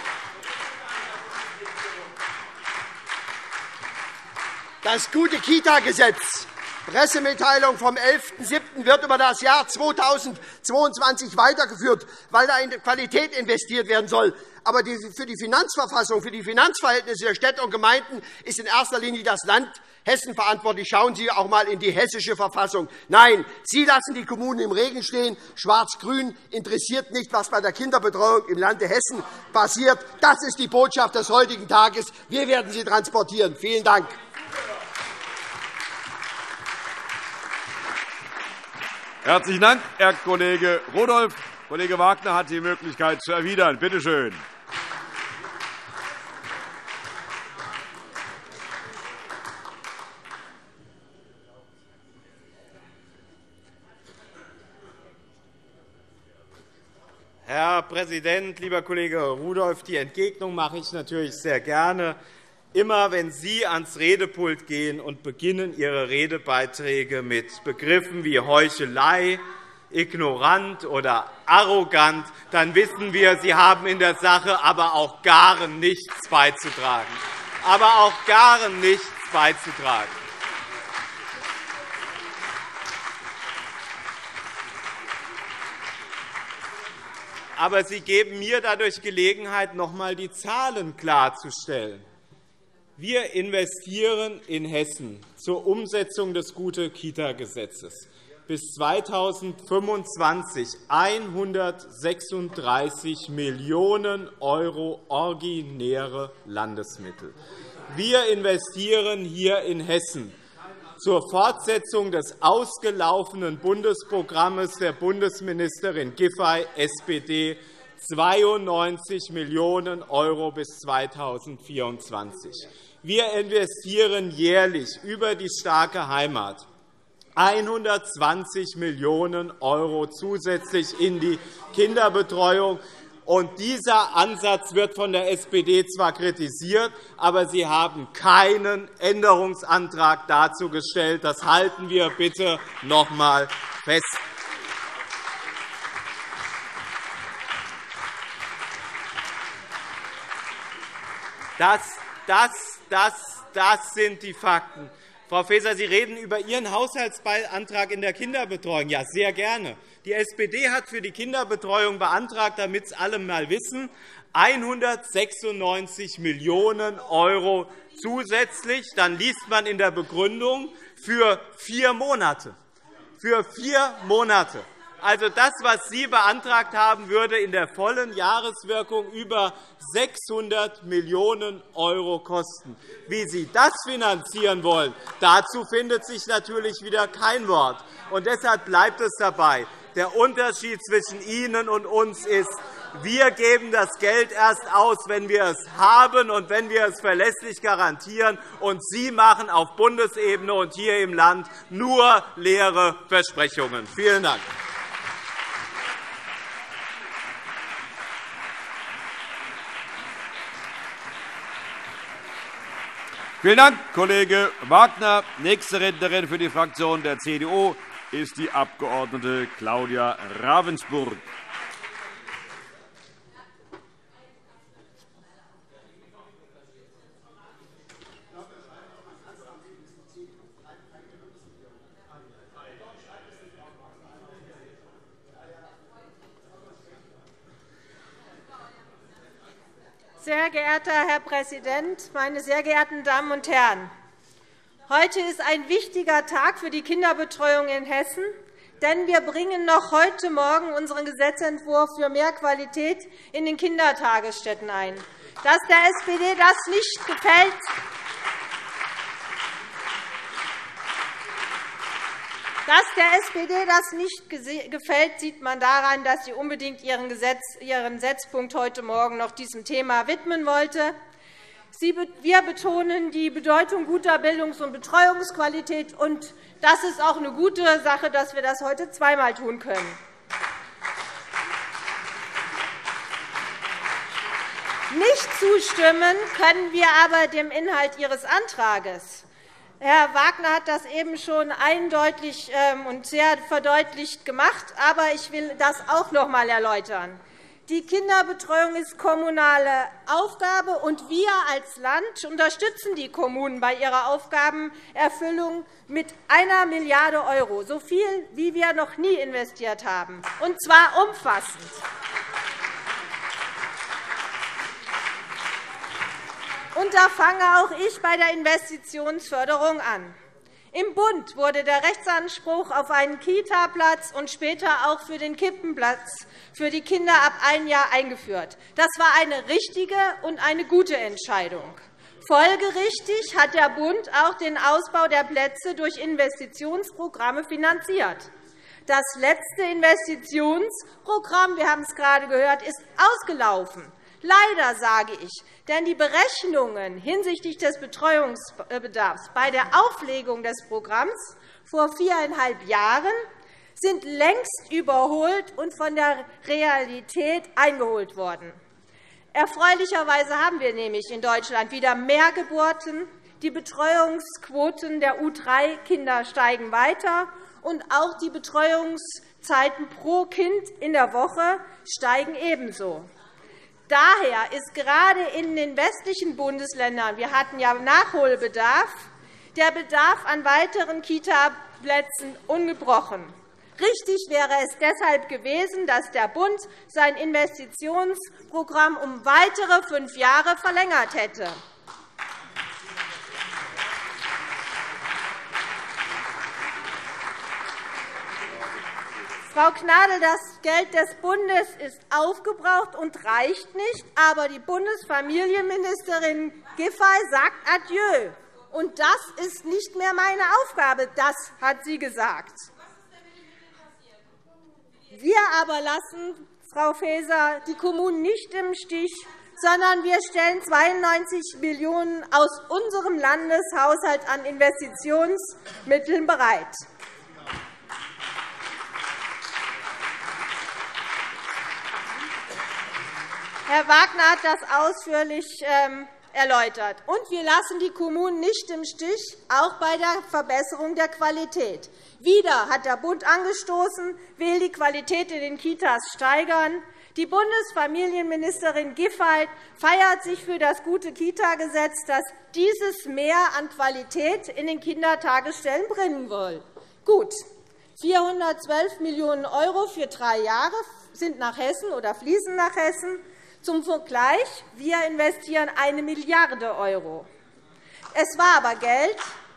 Das gute Kita-Gesetz. Pressemitteilung vom elften siebten wird über das Jahr zweitausendzweiundzwanzig weitergeführt, weil da in Qualität investiert werden soll. Aber für die Finanzverfassung, für die Finanzverhältnisse der Städte und Gemeinden ist in erster Linie das Land Hessen verantwortlich. Schauen Sie auch einmal in die hessische Verfassung. Nein, Sie lassen die Kommunen im Regen stehen. Schwarz-Grün interessiert nicht, was bei der Kinderbetreuung im Lande Hessen passiert. Das ist die Botschaft des heutigen Tages. Wir werden sie transportieren. Vielen Dank. Herzlichen Dank, Herr Kollege Rudolph. Kollege Wagner hat die Möglichkeit zu erwidern. Bitte schön. Herr Präsident, lieber Kollege Rudolph! Die Entgegnung mache ich natürlich sehr gerne. Immer wenn Sie ans Redepult gehen und beginnen Ihre Redebeiträge mit Begriffen wie Heuchelei, ignorant oder arrogant, dann wissen wir, Sie haben in der Sache aber auch gar nichts beizutragen. Aber auch gar nichts beizutragen. Aber Sie geben mir dadurch Gelegenheit, noch einmal die Zahlen klarzustellen. Wir investieren in Hessen zur Umsetzung des Gute-Kita-Gesetzes bis zweitausendfünfundzwanzig hundertsechsunddreißig Millionen € originäre Landesmittel. Wir investieren hier in Hessen zur Fortsetzung des ausgelaufenen Bundesprogramms der Bundesministerin Giffey, S P D, zweiundneunzig Millionen € bis zweitausendvierundzwanzig. Wir investieren jährlich über die starke Heimat hundertzwanzig Millionen € zusätzlich in die Kinderbetreuung. Und dieser Ansatz wird von der S P D zwar kritisiert, aber Sie haben keinen Änderungsantrag dazu gestellt. Das halten wir bitte noch einmal fest. Das, das, das, das sind die Fakten. Frau Faeser, Sie reden über Ihren Haushaltsantrag in der Kinderbetreuung. Ja, sehr gerne. Die S P D hat für die Kinderbetreuung beantragt, damit es alle einmal wissen, hundertsechsundneunzig Millionen € zusätzlich. Dann liest man in der Begründung für vier Monate. Für vier Monate. Also das, was Sie beantragt haben, würde in der vollen Jahreswirkung über sechshundert Millionen € kosten. Wie Sie das finanzieren wollen, dazu findet sich natürlich wieder kein Wort. Und deshalb bleibt es dabei. Der Unterschied zwischen Ihnen und uns ist, wir geben das Geld erst aus, wenn wir es haben und wenn wir es verlässlich garantieren. Und Sie machen auf Bundesebene und hier im Land nur leere Versprechungen. Vielen Dank. Vielen Dank, Kollege Wagner. Nächste Rednerin für die Fraktion der C D U ist die Abg. Claudia Ravensburg. Sehr geehrter Herr Präsident, meine sehr geehrten Damen und Herren! Heute ist ein wichtiger Tag für die Kinderbetreuung in Hessen, denn wir bringen noch heute Morgen unseren Gesetzentwurf für mehr Qualität in den Kindertagesstätten ein. Dass der S P D das nicht gefällt, Dass der S P D das nicht gefällt, sieht man daran, dass sie unbedingt ihren, Gesetz, ihren Setzpunkt heute Morgen noch diesem Thema widmen wollte. Wir betonen die Bedeutung guter Bildungs- und Betreuungsqualität. Und das ist auch eine gute Sache, dass wir das heute zweimal tun können. Nicht zustimmen können wir aber dem Inhalt Ihres Antrags. Herr Wagner hat das eben schon eindeutig und sehr verdeutlicht gemacht, aber ich will das auch noch einmal erläutern. Die Kinderbetreuung ist kommunale Aufgabe, und wir als Land unterstützen die Kommunen bei ihrer Aufgabenerfüllung mit einer Milliarde €, so viel, wie wir noch nie investiert haben, und zwar umfassend. Und da fange auch ich bei der Investitionsförderung an. Im Bund wurde der Rechtsanspruch auf einen Kita-Platz und später auch für den Krippenplatz für die Kinder ab einem Jahr eingeführt. Das war eine richtige und eine gute Entscheidung. Folgerichtig hat der Bund auch den Ausbau der Plätze durch Investitionsprogramme finanziert. Das letzte Investitionsprogramm, wir haben es gerade gehört, ist ausgelaufen. Leider, sage ich, denn die Berechnungen hinsichtlich des Betreuungsbedarfs bei der Auflegung des Programms vor viereinhalb Jahren sind längst überholt und von der Realität eingeholt worden. Erfreulicherweise haben wir nämlich in Deutschland wieder mehr Geburten. Die Betreuungsquoten der U drei Kinder steigen weiter, und auch die Betreuungszeiten pro Kind in der Woche steigen ebenso. Daher ist gerade in den westlichen Bundesländern, wir hatten ja Nachholbedarf, der Bedarf an weiteren Kita-Plätzen ungebrochen. Richtig wäre es deshalb gewesen, dass der Bund sein Investitionsprogramm um weitere fünf Jahre verlängert hätte. Frau Gnadl, das Geld des Bundes ist aufgebraucht und reicht nicht, aber die Bundesfamilienministerin Giffey sagt Adieu. Und das ist nicht mehr meine Aufgabe, das hat sie gesagt. Wir aber lassen, Frau Faeser, die Kommunen nicht im Stich, sondern wir stellen zweiundneunzig Millionen € aus unserem Landeshaushalt an Investitionsmitteln bereit. Herr Wagner hat das ausführlich erläutert. Und wir lassen die Kommunen nicht im Stich, auch bei der Verbesserung der Qualität. Wieder hat der Bund angestoßen, will die Qualität in den Kitas steigern. Die Bundesfamilienministerin Giffey feiert sich für das gute Kita-Gesetz, das dieses Mehr an Qualität in den Kindertagesstellen bringen will. Gut, vierhundertzwölf Millionen € für drei Jahre sind nach Hessen oder fließen nach Hessen. Zum Vergleich, wir investieren eine Milliarde €. Es war aber Geld,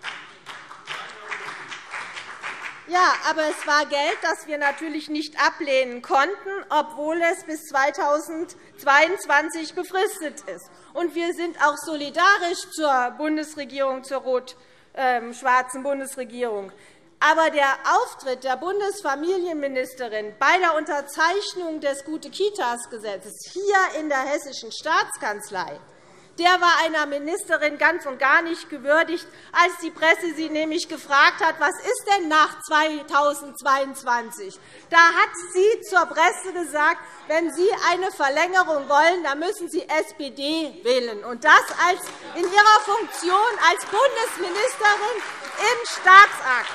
ja, aber es war Geld, das wir natürlich nicht ablehnen konnten, obwohl es bis zweitausendzweiundzwanzig befristet ist. Und wir sind auch solidarisch zur Bundesregierung, zur rot-schwarzen Bundesregierung. Aber der Auftritt der Bundesfamilienministerin bei der Unterzeichnung des Gute-Kitas-Gesetzes hier in der Hessischen Staatskanzlei, der war einer Ministerin ganz und gar nicht gewürdigt, als die Presse sie nämlich gefragt hat, was ist denn nach zweitausendzweiundzwanzig? Da hat sie zur Presse gesagt, wenn Sie eine Verlängerung wollen, dann müssen Sie S P D wählen, und das in ihrer Funktion als Bundesministerin im Staatsakt.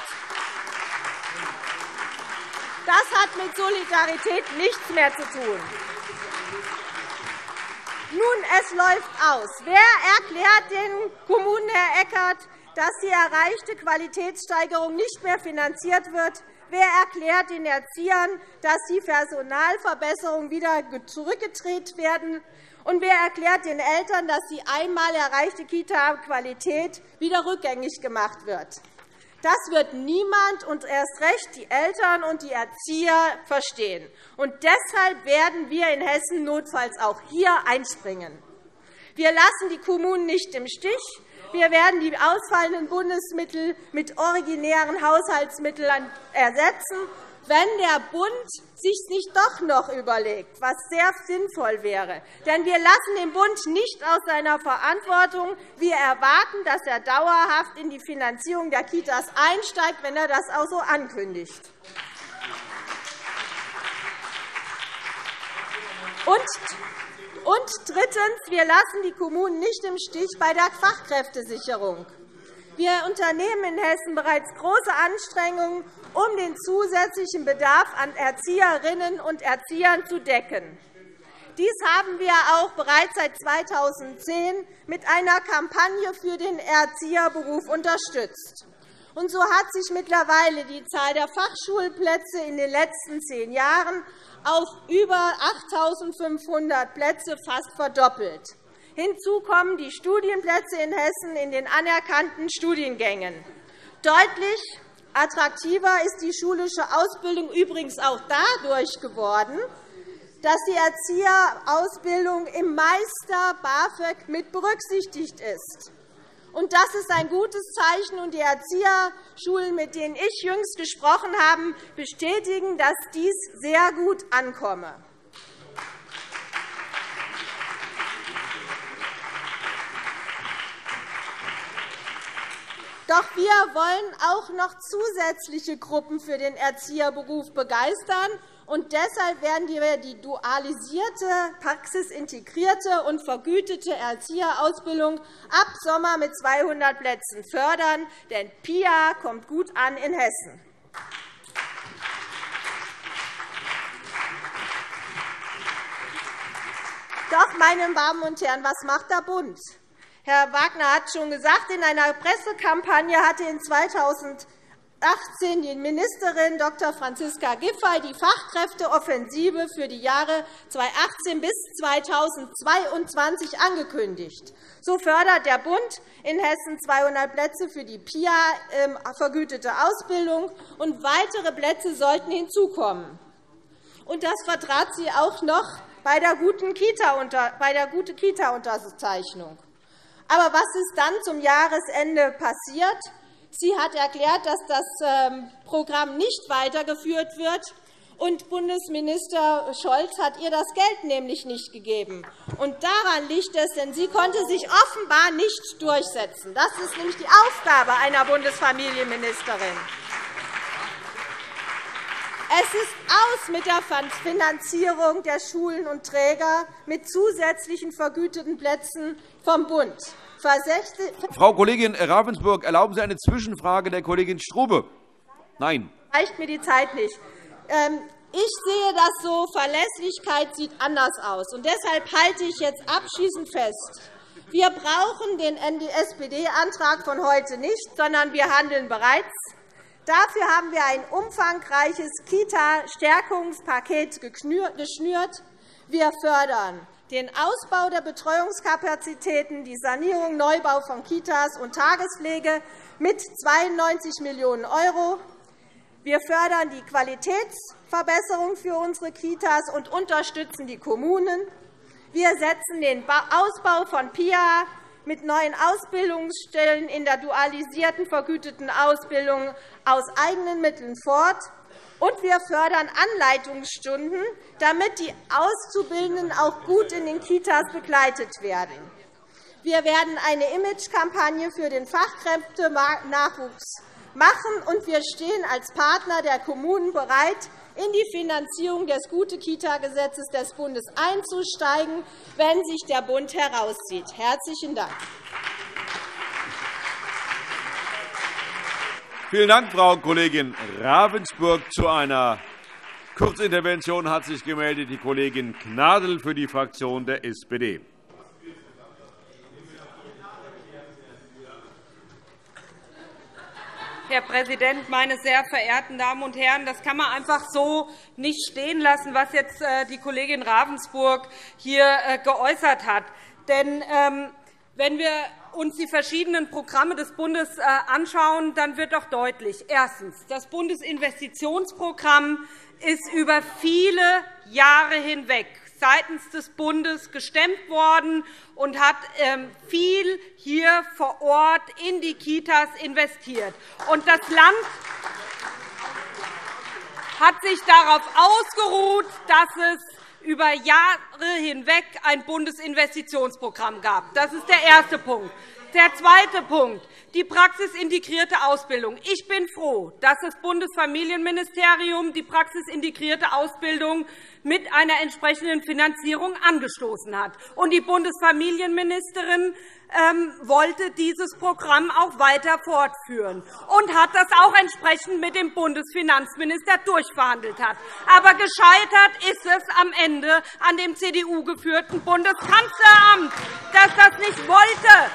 Das hat mit Solidarität nichts mehr zu tun. Nun, es läuft aus. Wer erklärt den Kommunen, Herr Eckert, dass die erreichte Qualitätssteigerung nicht mehr finanziert wird? Wer erklärt den Erziehern, dass die Personalverbesserungen wieder zurückgedreht werden? Und wer erklärt den Eltern, dass die einmal erreichte Kita-Qualität wieder rückgängig gemacht wird? Das wird niemand und erst recht die Eltern und die Erzieher verstehen. Und deshalb werden wir in Hessen notfalls auch hier einspringen. Wir lassen die Kommunen nicht im Stich. Wir werden die ausfallenden Bundesmittel mit originären Haushaltsmitteln ersetzen, wenn der Bund sich nicht doch noch überlegt, was sehr sinnvoll wäre. Denn wir lassen den Bund nicht aus seiner Verantwortung. Wir erwarten, dass er dauerhaft in die Finanzierung der Kitas einsteigt, wenn er das auch so ankündigt. Und Und drittens. Wir lassen die Kommunen nicht im Stich bei der Fachkräftesicherung. Wir unternehmen in Hessen bereits große Anstrengungen, um den zusätzlichen Bedarf an Erzieherinnen und Erziehern zu decken. Dies haben wir auch bereits seit zweitausendzehn mit einer Kampagne für den Erzieherberuf unterstützt. Und so hat sich mittlerweile die Zahl der Fachschulplätze in den letzten zehn Jahren auf über achttausendfünfhundert Plätze fast verdoppelt. Hinzu kommen die Studienplätze in Hessen in den anerkannten Studiengängen. Deutlich attraktiver ist die schulische Ausbildung übrigens auch dadurch geworden, dass die Erzieherausbildung im Meister BAföG mit berücksichtigt ist. Und das ist ein gutes Zeichen. Und die Erzieherschulen, mit denen ich jüngst gesprochen habe, bestätigen, dass dies sehr gut ankomme. Doch wir wollen auch noch zusätzliche Gruppen für den Erzieherberuf begeistern. Und deshalb werden wir die dualisierte, praxisintegrierte und vergütete Erzieherausbildung ab Sommer mit zweihundert Plätzen fördern. Denn P I A kommt gut an in Hessen. Doch, meine Damen und Herren, was macht der Bund? Herr Wagner hat schon gesagt, in einer Pressekampagne hatte in zweitausendachtzehn die Ministerin Doktor Franziska Giffey die Fachkräfteoffensive für die Jahre zweitausendachtzehn bis zweitausendzweiundzwanzig angekündigt. So fördert der Bund in Hessen zweihundert Plätze für die P I A vergütete Ausbildung, und weitere Plätze sollten hinzukommen. Und das vertrat sie auch noch bei der guten Kita-Unterzeichnung. Aber was ist dann zum Jahresende passiert? Sie hat erklärt, dass das Programm nicht weitergeführt wird, und Bundesminister Scholz hat ihr das Geld nämlich nicht gegeben. Und daran liegt es, denn sie konnte sich offenbar nicht durchsetzen. Das ist nämlich die Aufgabe einer Bundesfamilienministerin. Es ist aus mit der Finanzierung der Schulen und Träger mit zusätzlichen vergüteten Plätzen vom Bund. Frau Kollegin Ravensburg, erlauben Sie eine Zwischenfrage der Kollegin Strube? Nein. Reicht mir die Zeit nicht. Ich sehe das so, Verlässlichkeit sieht anders aus. Und deshalb halte ich jetzt abschließend fest, wir brauchen den S P D-Antrag von heute nicht, sondern wir handeln bereits. Dafür haben wir ein umfangreiches Kita-Stärkungspaket geschnürt. Wir fördern den Ausbau der Betreuungskapazitäten, die Sanierung und Neubau von Kitas und Tagespflege mit zweiundneunzig Millionen €. Wir fördern die Qualitätsverbesserung für unsere Kitas und unterstützen die Kommunen. Wir setzen den Ausbau von P I A mit neuen Ausbildungsstellen in der dualisierten vergüteten Ausbildung aus eigenen Mitteln fort. Und wir fördern Anleitungsstunden, damit die Auszubildenden auch gut in den Kitas begleitet werden. Wir werden eine Imagekampagne für den Fachkräftenachwuchs machen, und wir stehen als Partner der Kommunen bereit, in die Finanzierung des Gute-Kita-Gesetzes des Bundes einzusteigen, wenn sich der Bund herauszieht. – Herzlichen Dank. Vielen Dank, Frau Kollegin Ravensburg. Zu einer Kurzintervention hat sich gemeldet die Kollegin Gnadl für die Fraktion der S P D. Herr Herr Präsident, meine sehr verehrten Damen und Herren! Das kann man einfach so nicht stehen lassen, was jetzt die Kollegin Ravensburg hier geäußert hat. Denn wenn wir uns die verschiedenen Programme des Bundes anschauen, dann wird doch deutlich, erstens, das Bundesinvestitionsprogramm ist über viele Jahre hinweg seitens des Bundes gestemmt worden und hat viel hier vor Ort in die Kitas investiert. Und das Land hat sich darauf ausgeruht, dass es über Jahre hinweg ein Bundesinvestitionsprogramm gab. Das ist der erste Punkt. Der zweite Punkt, die praxisintegrierte Ausbildung. Ich bin froh, dass das Bundesfamilienministerium die praxisintegrierte Ausbildung mit einer entsprechenden Finanzierung angestoßen hat. Und die Bundesfamilienministerin ähm, wollte dieses Programm auch weiter fortführen und hat das auch entsprechend mit dem Bundesfinanzminister durchverhandelt. Hat. Aber gescheitert ist es am Ende an dem C D U-geführten Bundeskanzleramt, das das nicht wollte.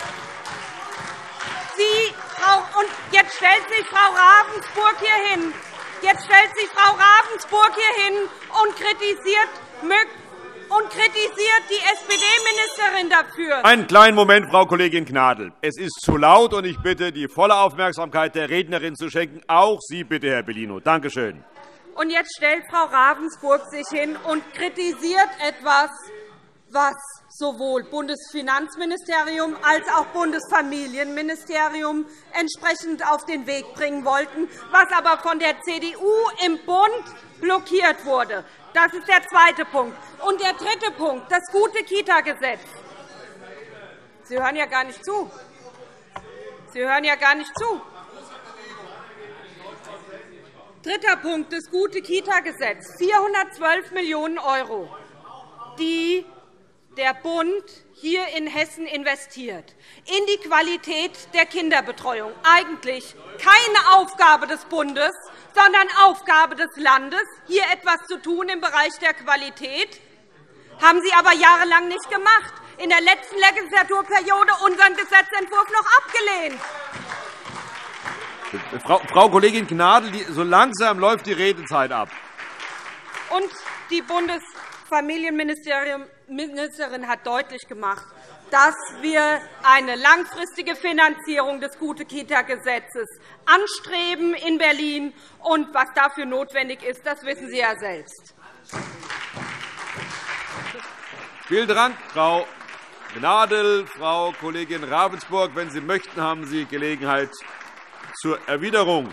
Sie, Frau, und jetzt stellt sich Frau Ravensburg hier hin. Jetzt stellt sich Frau Ravensburg hier hin und kritisiert, und kritisiert die S P D-Ministerin dafür. Einen kleinen Moment, Frau Kollegin Gnadl. Es ist zu laut, und ich bitte, die volle Aufmerksamkeit der Rednerin zu schenken. Auch Sie bitte, Herr Bellino. Danke schön. Und jetzt stellt Frau Ravensburg sich hin und kritisiert etwas, was sowohl Bundesfinanzministerium als auch Bundesfamilienministerium entsprechend auf den Weg bringen wollten, was aber von der C D U im Bund blockiert wurde. Das ist der zweite Punkt. Und der dritte Punkt, das gute Kita-Gesetz. Sie hören ja gar nicht zu. Sie hören ja gar nicht zu. Dritter Punkt, das gute Kita-Gesetz. vierhundertzwölf Millionen €, die der Bund hier in Hessen investiert, in die Qualität der Kinderbetreuung. Eigentlich keine Aufgabe des Bundes, sondern Aufgabe des Landes, hier etwas zu tun im Bereich der Qualität. Haben Sie aber jahrelang nicht gemacht. In der letzten Legislaturperiode unseren Gesetzentwurf noch abgelehnt. Frau, Frau Kollegin Gnadl, so langsam läuft die Redezeit ab. Und die Bundesfamilienministerin hat deutlich gemacht, dass wir eine langfristige Finanzierung des Gute-Kita-Gesetzes anstreben in Berlin. Und was dafür notwendig ist, das wissen Sie ja selbst. Vielen Dank, Frau Gnadl. Frau Kollegin Ravensburg, wenn Sie möchten, haben Sie Gelegenheit zur Erwiderung.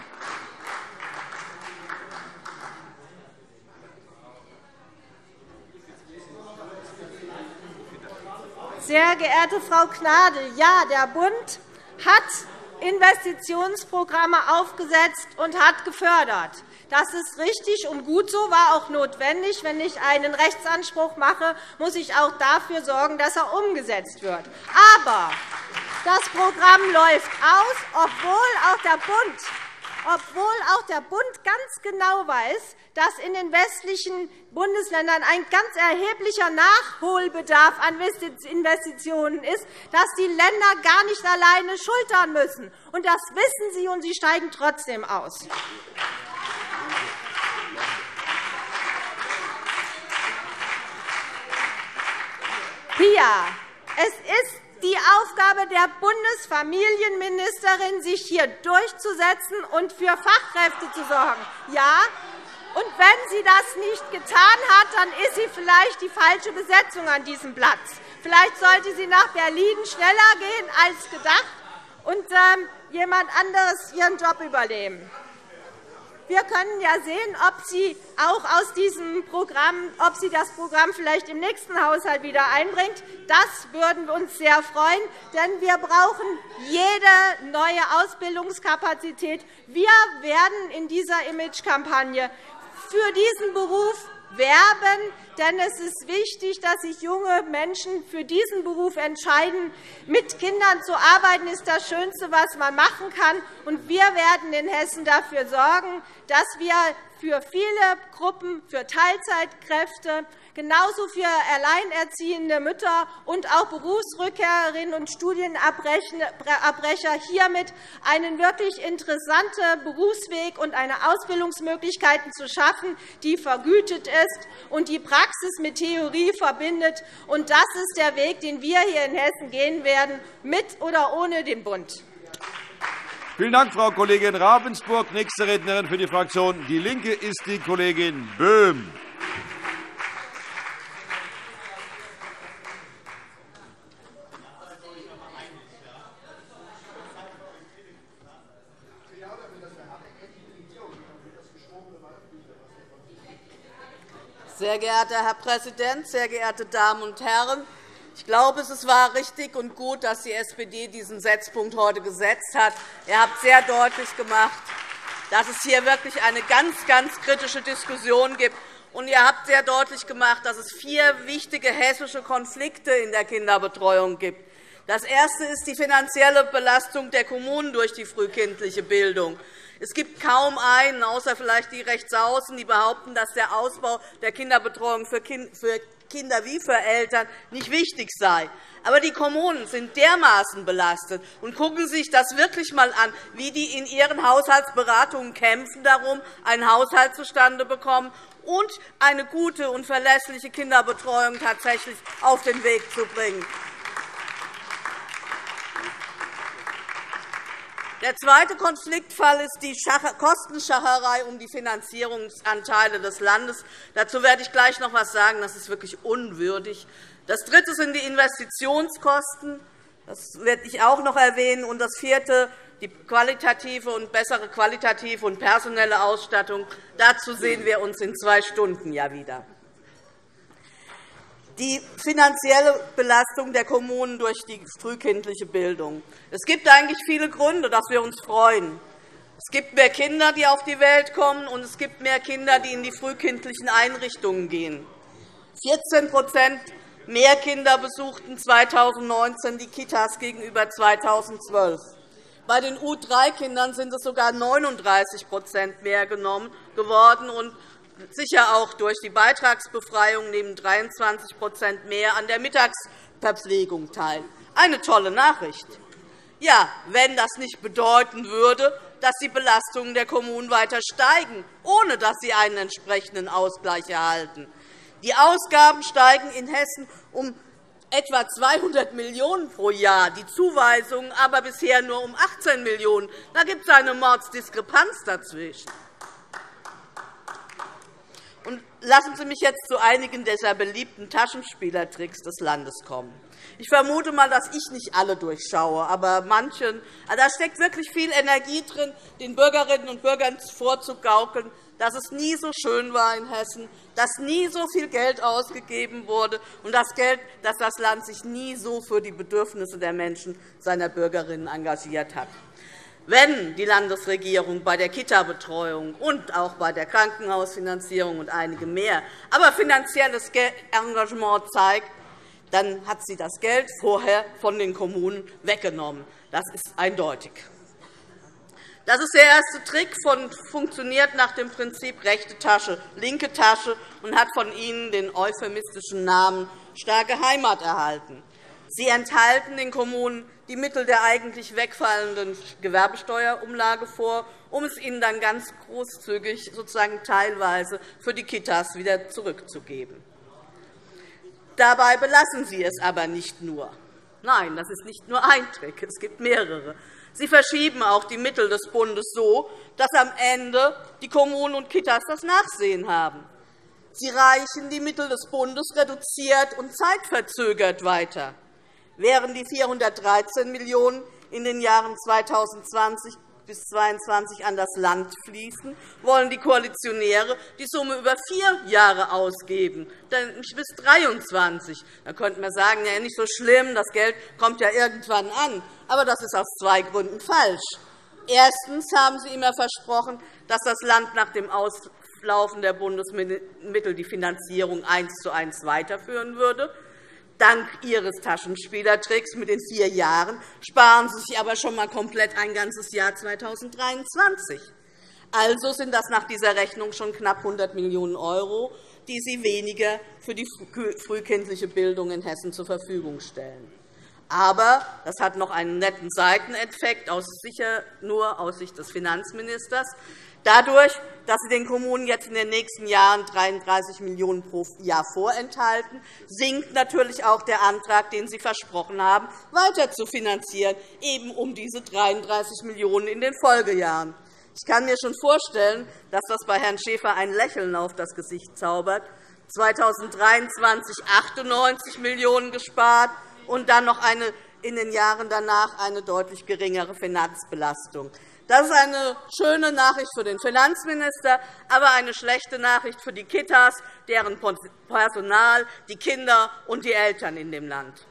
Sehr geehrte Frau Gnadl, ja, der Bund hat Investitionsprogramme aufgesetzt und hat gefördert. Das ist richtig und gut so, war auch notwendig. Wenn ich einen Rechtsanspruch mache, muss ich auch dafür sorgen, dass er umgesetzt wird. Aber das Programm läuft aus, obwohl auch der Bund obwohl auch der Bund ganz genau weiß, dass in den westlichen Bundesländern ein ganz erheblicher Nachholbedarf an Investitionen ist, dass die Länder gar nicht alleine schultern müssen. Und das wissen Sie, und Sie steigen trotzdem aus. Pia, es ist die Aufgabe der Bundesfamilienministerin, sich hier durchzusetzen und für Fachkräfte zu sorgen. Ja, und wenn sie das nicht getan hat, dann ist sie vielleicht die falsche Besetzung an diesem Platz. Vielleicht sollte sie nach Berlin schneller gehen als gedacht und äh, jemand anderes ihren Job übernehmen. Wir können ja sehen, ob Sie auch aus diesem Programm, ob sie das Programm vielleicht im nächsten Haushalt wieder einbringt. Das würden wir uns sehr freuen, denn wir brauchen jede neue Ausbildungskapazität. Wir werden in dieser Imagekampagne für diesen Beruf werben, denn es ist wichtig, dass sich junge Menschen für diesen Beruf entscheiden. Mit Kindern zu arbeiten ist das Schönste, was man machen kann. Und wir werden in Hessen dafür sorgen, dass wir für viele Gruppen, für Teilzeitkräfte, genauso für alleinerziehende Mütter und auch Berufsrückkehrerinnen und Studienabbrecher hiermit einen wirklich interessanten Berufsweg und eine Ausbildungsmöglichkeiten zu schaffen, die vergütet ist und die Praxis mit Theorie verbindet. Und das ist der Weg, den wir hier in Hessen gehen werden, mit oder ohne den Bund. Vielen Dank, Frau Kollegin Ravensburg. Nächste Rednerin für die Fraktion DIE LINKE ist die Kollegin Böhm. Sehr geehrter Herr Präsident, sehr geehrte Damen und Herren! Ich glaube, es war richtig und gut, dass die S P D diesen Setzpunkt heute gesetzt hat. Ihr habt sehr deutlich gemacht, dass es hier wirklich eine ganz, ganz kritische Diskussion gibt. Und ihr habt sehr deutlich gemacht, dass es vier wichtige hessische Konflikte in der Kinderbetreuung gibt. Das erste ist die finanzielle Belastung der Kommunen durch die frühkindliche Bildung. Es gibt kaum einen, außer vielleicht die Rechtsaußen, die behaupten, dass der Ausbau der Kinderbetreuung für Kinder wie für Eltern nicht wichtig sei. Aber die Kommunen sind dermaßen belastet. Und gucken Sie sich das wirklich einmal an, wie die in ihren Haushaltsberatungen kämpfen darum, einen Haushalt zustande bekommen und eine gute und verlässliche Kinderbetreuung tatsächlich auf den Weg zu bringen. Der zweite Konfliktfall ist die Kostenschacherei um die Finanzierungsanteile des Landes. Dazu werde ich gleich noch etwas sagen. Das ist wirklich unwürdig. Das dritte sind die Investitionskosten. Das werde ich auch noch erwähnen. Und das vierte, die qualitative und bessere qualitative und personelle Ausstattung. Dazu sehen wir uns in zwei Stunden ja wieder. Die finanzielle Belastung der Kommunen durch die frühkindliche Bildung. Es gibt eigentlich viele Gründe, dass wir uns freuen. Es gibt mehr Kinder, die auf die Welt kommen, und es gibt mehr Kinder, die in die frühkindlichen Einrichtungen gehen. vierzehn mehr Kinder besuchten zweitausendneunzehn die Kitas gegenüber zweitausendzwölf. Bei den U drei Kindern sind es sogar neununddreißig mehr geworden. Und sicher auch durch die Beitragsbefreiung nehmen dreiundzwanzig mehr an der Mittagsverpflegung teil. Eine tolle Nachricht. Ja, wenn das nicht bedeuten würde, dass die Belastungen der Kommunen weiter steigen, ohne dass sie einen entsprechenden Ausgleich erhalten. Die Ausgaben steigen in Hessen um etwa zweihundert Millionen € pro Jahr, die Zuweisungen aber bisher nur um achtzehn Millionen €. Da gibt es eine Mordsdiskrepanz dazwischen. Und lassen Sie mich jetzt zu einigen dieser beliebten Taschenspielertricks des Landes kommen. Ich vermute einmal, dass ich nicht alle durchschaue, aber manchen. Da steckt wirklich viel Energie drin, den Bürgerinnen und Bürgern vorzugaukeln, dass es nie so schön war in Hessen, dass nie so viel Geld ausgegeben wurde und das Geld, dass das Land sich nie so für die Bedürfnisse der Menschen, seiner Bürgerinnen engagiert hat. Wenn die Landesregierung bei der Kita-Betreuung und auch bei der Krankenhausfinanzierung und einige mehr aber finanzielles Engagement zeigt, dann hat sie das Geld vorher von den Kommunen weggenommen. Das ist eindeutig. Das ist der erste Trick, von, funktioniert nach dem Prinzip rechte Tasche, linke Tasche und hat von Ihnen den euphemistischen Namen starke Heimat erhalten. Sie enthalten den Kommunen die Mittel der eigentlich wegfallenden Gewerbesteuerumlage vor, um es ihnen dann ganz großzügig, sozusagen teilweise, für die Kitas wieder zurückzugeben. Dabei belassen Sie es aber nicht nur. Nein, das ist nicht nur ein Trick, es gibt mehrere. Sie verschieben auch die Mittel des Bundes so, dass am Ende die Kommunen und Kitas das Nachsehen haben. Sie reichen die Mittel des Bundes reduziert und zeitverzögert weiter. Während die vierhundertdreizehn Millionen € in den Jahren zweitausendzwanzig bis zweitausendzweiundzwanzig an das Land fließen, wollen die Koalitionäre die Summe über vier Jahre ausgeben, nämlich bis zweitausenddreiundzwanzig. Da könnte man sagen, ja, nicht so schlimm, das Geld kommt ja irgendwann an. Aber das ist aus zwei Gründen falsch. Erstens haben Sie immer versprochen, dass das Land nach dem Ablaufen der Bundesmittel die Finanzierung eins zu eins weiterführen würde. Dank Ihres Taschenspielertricks mit den vier Jahren sparen Sie sich aber schon einmal komplett ein ganzes Jahr zweitausenddreiundzwanzig. Also sind das nach dieser Rechnung schon knapp hundert Millionen €, die Sie weniger für die frühkindliche Bildung in Hessen zur Verfügung stellen. Aber das hat noch einen netten Seiteneffekt, sicher nur aus Sicht des Finanzministers. Dadurch, dass Sie den Kommunen jetzt in den nächsten Jahren dreiunddreißig Millionen € pro Jahr vorenthalten, sinkt natürlich auch der Antrag, den Sie versprochen haben, weiter zu finanzieren, eben um diese dreiunddreißig Millionen € in den Folgejahren. Ich kann mir schon vorstellen, dass das bei Herrn Schäfer ein Lächeln auf das Gesicht zaubert. zweitausenddreiundzwanzig achtundneunzig Millionen € gespart und dann noch eine, in den Jahren danach eine deutlich geringere Finanzbelastung. Das ist eine schöne Nachricht für den Finanzminister, aber eine schlechte Nachricht für die Kitas, deren Personal, die Kinder und die Eltern in dem Land.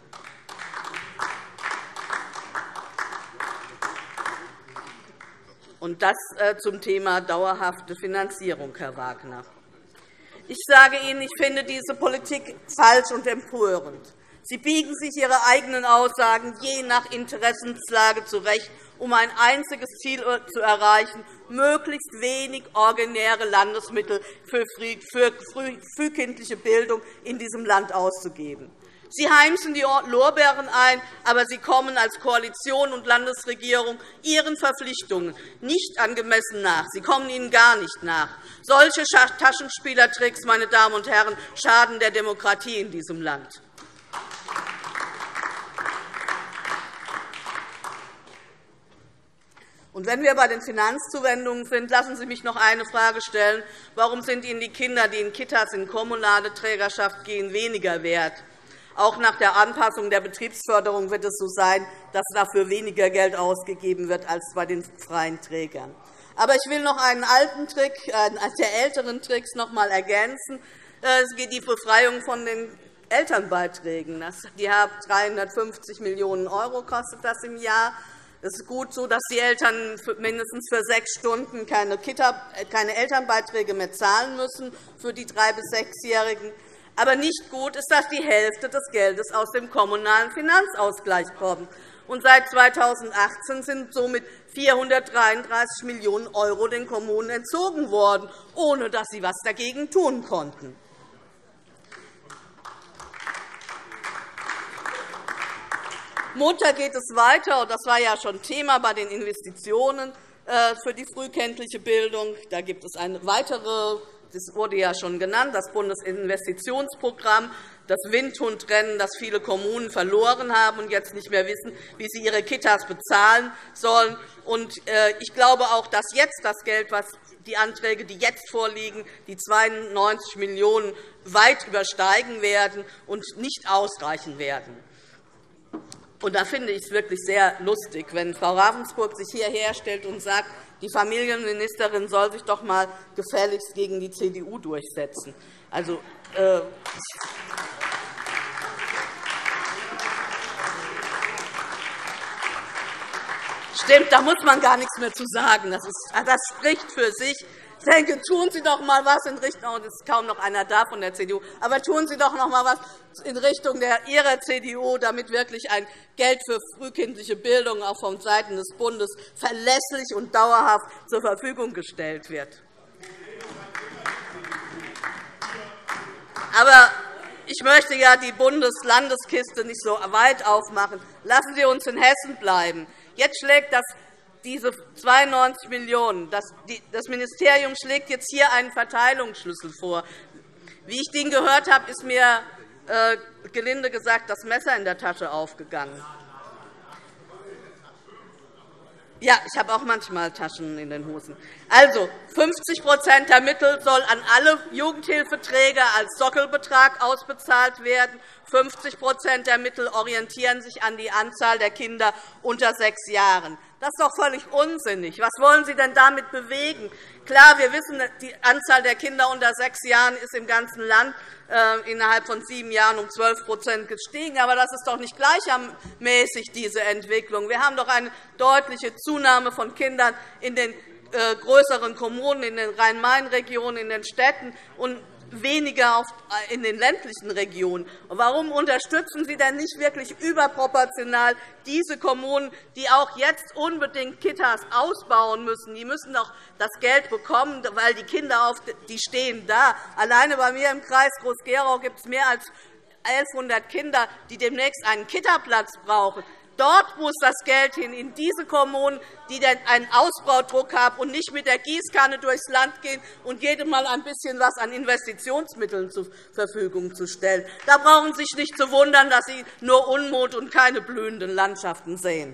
Und das zum Thema dauerhafte Finanzierung, Herr Wagner. Ich sage Ihnen, ich finde diese Politik falsch und empörend. Sie biegen sich Ihre eigenen Aussagen je nach Interessenslage zurecht, um ein einziges Ziel zu erreichen, möglichst wenig originäre Landesmittel für frühkindliche Bildung in diesem Land auszugeben. Sie heimsen die Lorbeeren ein, aber Sie kommen als Koalition und Landesregierung Ihren Verpflichtungen nicht angemessen nach. Sie kommen ihnen gar nicht nach. Solche Taschenspielertricks, meine Damen und Herren, schaden der Demokratie in diesem Land. Und wenn wir bei den Finanzzuwendungen sind, lassen Sie mich noch eine Frage stellen. Warum sind Ihnen die Kinder, die in Kitas in kommunale Trägerschaft gehen, weniger wert? Auch nach der Anpassung der Betriebsförderung wird es so sein, dass dafür weniger Geld ausgegeben wird als bei den freien Trägern. Aber ich will noch einen alten Trick, einen der älteren Tricks noch einmal ergänzen. Es geht die Befreiung von den Elternbeiträgen. Die haben dreihundertfünfzig Millionen € kostet das im Jahr. Es ist gut so, dass die Eltern mindestens für sechs Stunden keine, Kita, keine Elternbeiträge mehr zahlen müssen für die drei- bis sechsjährigen. Aber nicht gut ist, dass die Hälfte des Geldes aus dem kommunalen Finanzausgleich kommt. Und seit zweitausendachtzehn sind somit vierhundertdreiunddreißig Millionen € den Kommunen entzogen worden, ohne dass sie etwas dagegen tun konnten. Montag geht es weiter, und das war ja schon Thema bei den Investitionen für die frühkindliche Bildung. Da gibt es eine weitere, das wurde ja schon genannt, das Bundesinvestitionsprogramm, das Windhundrennen, das viele Kommunen verloren haben und jetzt nicht mehr wissen, wie sie ihre Kitas bezahlen sollen. Ich glaube auch, dass jetzt das Geld, was die Anträge, die jetzt vorliegen, die zweiundneunzig Millionen € weit übersteigen werden und nicht ausreichen werden. Und da finde ich es wirklich sehr lustig, wenn Frau Ravensburg sich hierher stellt und sagt, die Familienministerin soll sich doch einmal gefälligst gegen die C D U durchsetzen. Also, äh Stimmt, da muss man gar nichts mehr zu sagen. Das, ist, das spricht für sich. Ich denke, tun Sie doch einmal etwas in Richtung, oh, es ist kaum noch einer da von der C D U, aber tun Sie doch noch einmal etwas in Richtung der, Ihrer C D U, damit wirklich ein Geld für frühkindliche Bildung auch von Seiten des Bundes verlässlich und dauerhaft zur Verfügung gestellt wird. Aber ich möchte ja die Bundes-Landeskiste nicht so weit aufmachen. Lassen Sie uns in Hessen bleiben. Jetzt schlägt das diese zweiundneunzig Millionen €. Das Ministerium schlägt jetzt hier einen Verteilungsschlüssel vor. Wie ich den gehört habe, ist mir äh, gelinde gesagt das Messer in der Tasche aufgegangen. Ja, ich habe auch manchmal Taschen in den Hosen. Also, fünfzig der Mittel soll an alle Jugendhilfeträger als Sockelbetrag ausbezahlt werden. fünfzig der Mittel orientieren sich an die Anzahl der Kinder unter sechs Jahren. Das ist doch völlig unsinnig. Was wollen Sie denn damit bewegen? Klar, wir wissen, die Anzahl der Kinder unter sechs Jahren ist im ganzen Land äh, innerhalb von sieben Jahren um zwölf gestiegen. Aber das ist doch nicht gleichmäßig, diese Entwicklung. Wir haben doch eine deutliche Zunahme von Kindern in den größeren Kommunen, in den Rhein-Main-Regionen, in den Städten und weniger in den ländlichen Regionen. Warum unterstützen Sie denn nicht wirklich überproportional diese Kommunen, die auch jetzt unbedingt Kitas ausbauen müssen? Die müssen doch das Geld bekommen, weil die Kinder auf die stehen da. Alleine bei mir im Kreis Groß-Gerau gibt es mehr als elfhundert Kinder, die demnächst einen Kitaplatz brauchen. Dort muss das Geld hin, in diese Kommunen, die einen Ausbaudruck haben und nicht mit der Gießkanne durchs Land gehen und jedem mal ein bisschen was an Investitionsmitteln zur Verfügung zu stellen. Da brauchen Sie sich nicht zu wundern, dass Sie nur Unmut und keine blühenden Landschaften sehen.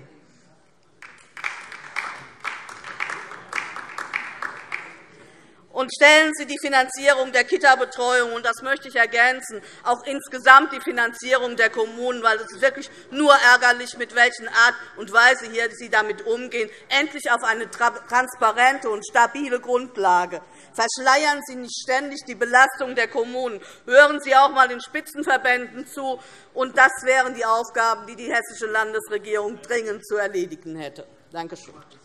Und stellen Sie die Finanzierung der Kita-Betreuung, und das möchte ich ergänzen, auch insgesamt die Finanzierung der Kommunen, weil es ist wirklich nur ärgerlich, mit welcher Art und Weise hier Sie damit umgehen, endlich auf eine transparente und stabile Grundlage. Verschleiern Sie nicht ständig die Belastung der Kommunen. Hören Sie auch einmal den Spitzenverbänden zu. Und das wären die Aufgaben, die die hessische Landesregierung dringend zu erledigen hätte. Danke schön.